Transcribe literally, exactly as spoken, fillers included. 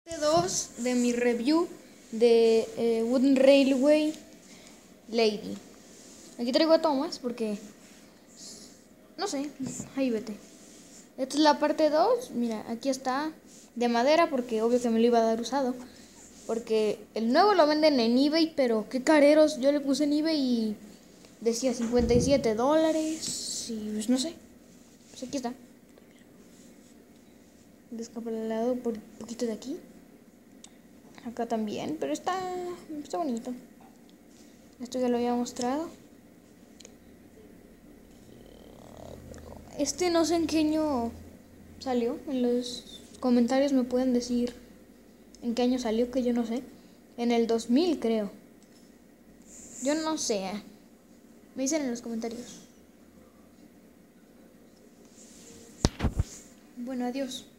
dos de mi review de eh, Wooden Railway Lady. Aquí traigo a Thomas porque no sé, ahí vete. Esta es la parte dos. Mira, aquí está de madera porque obvio que me lo iba a dar usado, porque el nuevo lo venden en eBay, pero qué careros. Yo le puse en eBay y decía cincuenta y siete dólares y pues no sé. Pues aquí está descapulado por un poquito de aquí. Acá también, pero está, está bonito. Esto ya lo había mostrado. Este no sé en qué año salió. En los comentarios me pueden decir en qué año salió, que yo no sé. En el dos mil creo. Yo no sé. Me dicen en los comentarios. Bueno, adiós.